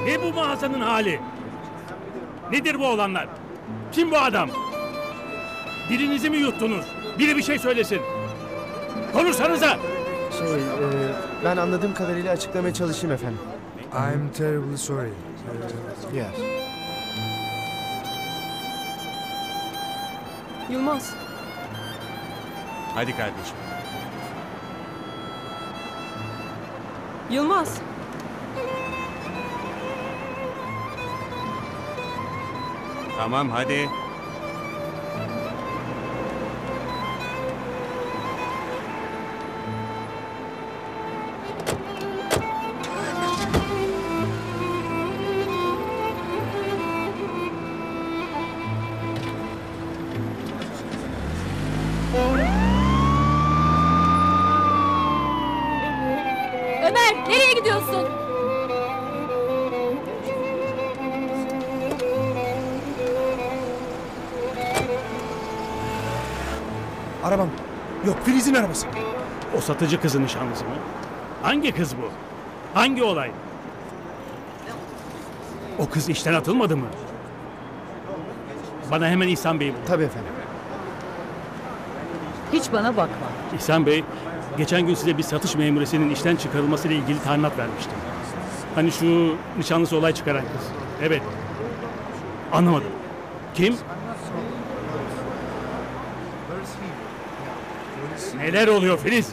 Ne bu mağazanın hali? Nedir bu olanlar? Kim bu adam? Dilinizi mi yuttunuz? Biri bir şey söylesin. Konuşsanıza! Ben anladığım kadarıyla açıklamaya çalışayım efendim. I'm terribly sorry. Yes. Yılmaz. Hadi kardeşim. Yılmaz. Tamam hadi. Ömer, nereye gidiyorsun? Arabam. Yok, Filiz'in arabası. O satıcı kızın nişanlısı mı? Hangi kız bu? Hangi olay? O kız işten atılmadı mı? Bana hemen İhsan Bey'i bul. Tabii efendim. Hiç bana bakma. İhsan Bey, geçen gün size bir satış memuresinin işten çıkarılmasıyla ilgili talimat vermiştim. Hani şu nişanlısı olay çıkaran kız. Evet. Anlamadım. Kim? Neler oluyor Filiz?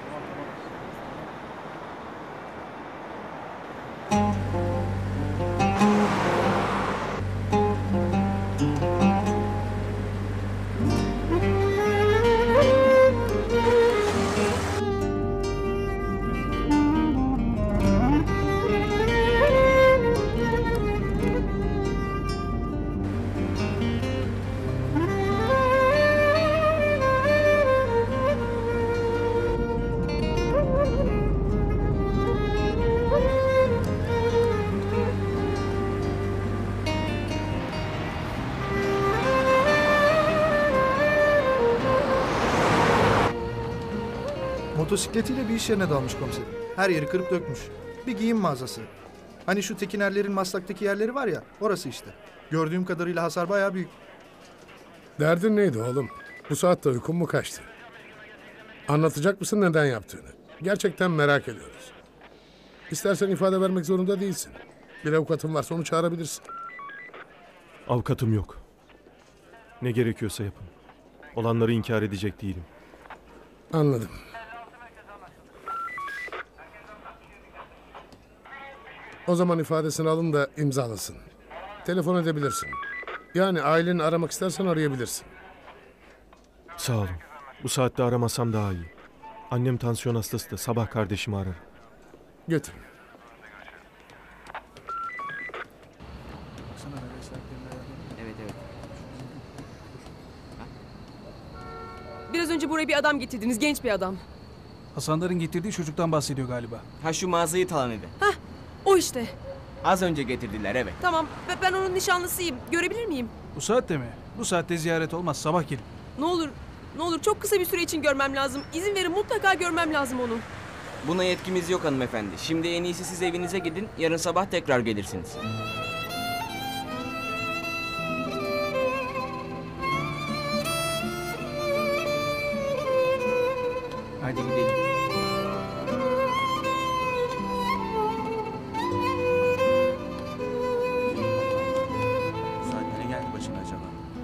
Motosikletiyle bir iş yerine dalmış komiserim. Her yeri kırıp dökmüş. Bir giyim mağazası. Hani şu Tekinerlerin Maslak'taki yerleri var ya, orası işte. Gördüğüm kadarıyla hasar bayağı büyük. Derdin neydi oğlum? Bu saatte uykun mu kaçtı? Anlatacak mısın neden yaptığını? Gerçekten merak ediyoruz. İstersen ifade vermek zorunda değilsin. Bir avukatın varsa onu çağırabilirsin. Avukatım yok. Ne gerekiyorsa yapın. Olanları inkar edecek değilim. Anladım. O zaman ifadesini alın da imzalasın. Telefon edebilirsin. Yani aileni aramak istersen arayabilirsin. Sağ olun. Bu saatte aramasam daha iyi. Annem tansiyon hastası da sabah kardeşimi arar. Götür. Biraz önce buraya bir adam getirdiniz, genç bir adam. Hasanların getirdiği çocuktan bahsediyor galiba. Ha şu mağazayı talan edin. Hah, o işte. Az önce getirdiler evet. Tamam, ben onun nişanlısıyım. Görebilir miyim? Bu saatte mi? Bu saatte ziyaret olmaz, sabah gelin. Ne olur çok kısa bir süre için görmem lazım. İzin verin, mutlaka görmem lazım onu. Buna yetkimiz yok hanımefendi. Şimdi en iyisi siz evinize gidin. Yarın sabah tekrar gelirsiniz. Hadi gidelim. Bu saatte ne geldi başına acaba?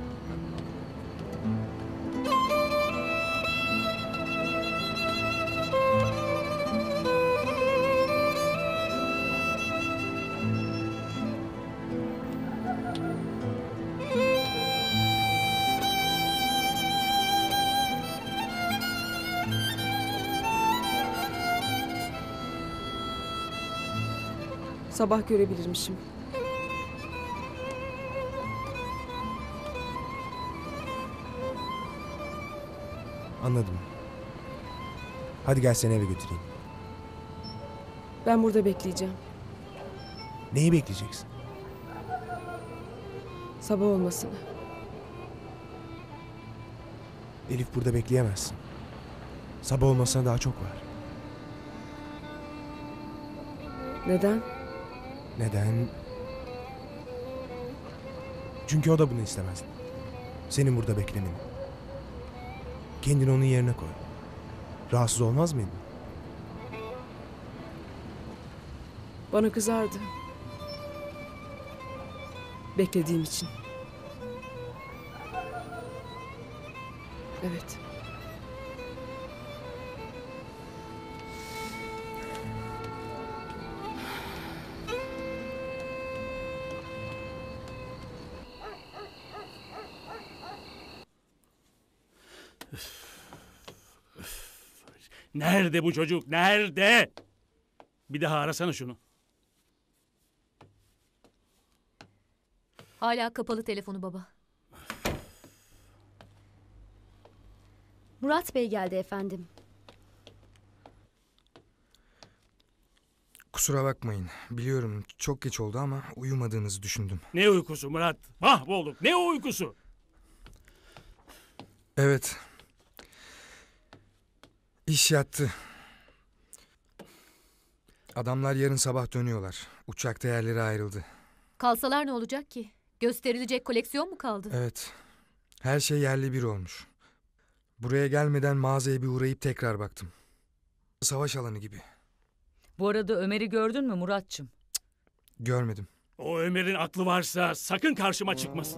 Sabah görebilirmişim. Anladım. Hadi gel seni eve götüreyim. Ben burada bekleyeceğim. Neyi bekleyeceksin? Sabah olmasını. Elif burada bekleyemezsin. Sabah olmasına daha çok var. Neden? Neden? Çünkü o da bunu istemezdi. Senin burada beklemeni. Kendini onun yerine koy. Rahatsız olmaz mıydın? Bana kızardı. Beklediğim için. Evet. Nerede bu çocuk? Nerede? Bir daha arasana şunu. Hala kapalı telefonu baba. Murat Bey geldi efendim. Kusura bakmayın. Biliyorum çok geç oldu ama uyumadığınızı düşündüm. Ne uykusu Murat? Mahvolduk. Ne uykusu? Evet. İş yattı. Adamlar yarın sabah dönüyorlar. Uçakta yerleri ayrıldı. Kalsalar ne olacak ki? Gösterilecek koleksiyon mu kaldı? Evet. Her şey yerli bir olmuş. Buraya gelmeden mağazaya bir uğrayıp tekrar baktım. Savaş alanı gibi. Bu arada Ömer'i gördün mü Muratçım? Görmedim. O Ömer'in aklı varsa sakın karşıma çıkmasın.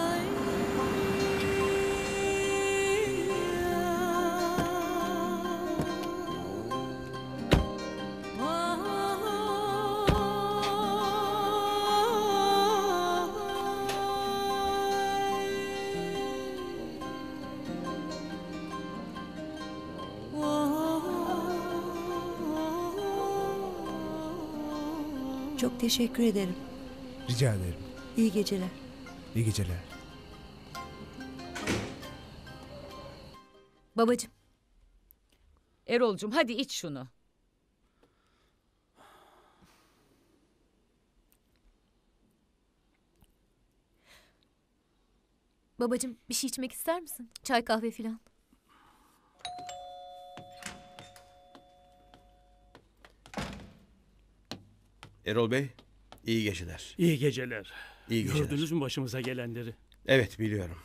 Çok teşekkür ederim. Rica ederim. İyi geceler. İyi geceler. Babacığım. Erol'cum hadi iç şunu. Babacığım bir şey içmek ister misin? Çay kahve filan. Erol Bey, iyi geceler. İyi geceler. İyi geceler. Gördünüz mü başımıza gelenleri? Evet, biliyorum.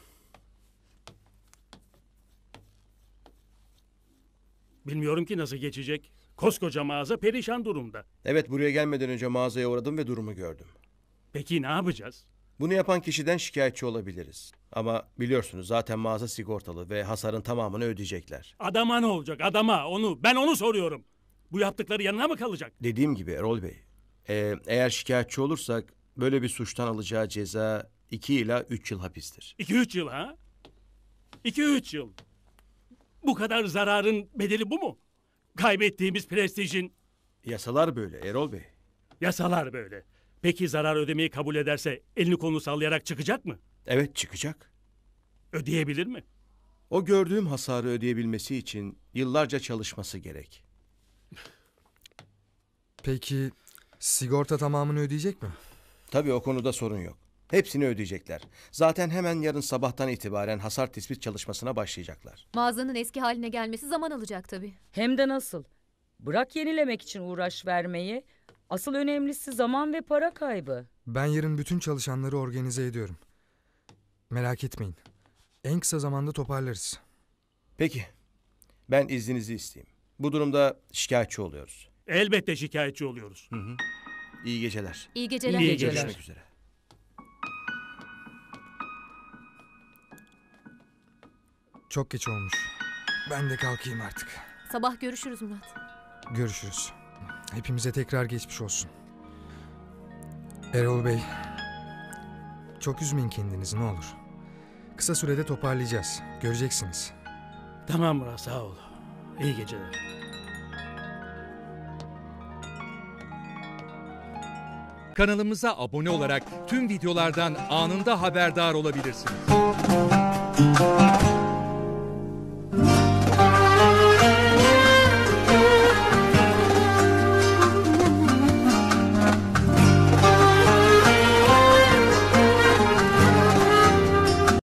Bilmiyorum ki nasıl geçecek. Koskoca mağaza perişan durumda. Evet, buraya gelmeden önce mağazaya uğradım ve durumu gördüm. Peki ne yapacağız? Bunu yapan kişiden şikayetçi olabiliriz. Ama biliyorsunuz zaten mağaza sigortalı ve hasarın tamamını ödeyecekler. Adama ne olacak? Adama, onu. Ben onu soruyorum. Bu yaptıkları yanına mı kalacak? Dediğim gibi Erol Bey, eğer şikayetçi olursak böyle bir suçtan alacağı ceza 2 ila 3 yıl hapistir. 2-3 yıl ha? 2-3 yıl. Bu kadar zararın bedeli bu mu? Kaybettiğimiz prestijin. Yasalar böyle Erol Bey. Yasalar böyle. Peki zarar ödemeyi kabul ederse elini kolunu sallayarak çıkacak mı? Evet, çıkacak. Ödeyebilir mi? O gördüğüm hasarı ödeyebilmesi için yıllarca çalışması gerek. Peki sigorta tamamını ödeyecek mi? Tabii o konuda sorun yok. Hepsini ödeyecekler. Zaten hemen yarın sabahtan itibaren hasar tespit çalışmasına başlayacaklar. Mağazanın eski haline gelmesi zaman alacak tabii. Hem de nasıl? Bırak yenilemek için uğraş vermeyi. Asıl önemlisi zaman ve para kaybı. Ben yarın bütün çalışanları organize ediyorum. Merak etmeyin. En kısa zamanda toparlarız. Peki. Ben izninizi isteyeyim. Bu durumda şikayetçi oluyoruz. Elbette şikayetçi oluyoruz. Hı. İyi geceler. İyi geceler. İyi geceler. Görüşmek üzere. Çok geç olmuş. Ben de kalkayım artık. Sabah görüşürüz Murat. Görüşürüz. Hepimize tekrar geçmiş olsun. Erol Bey, çok üzmeyin kendinizi ne olur. Kısa sürede toparlayacağız. Göreceksiniz. Tamam Murat, sağ ol. İyi geceler. Kanalımıza abone olarak tüm videolardan anında haberdar olabilirsiniz.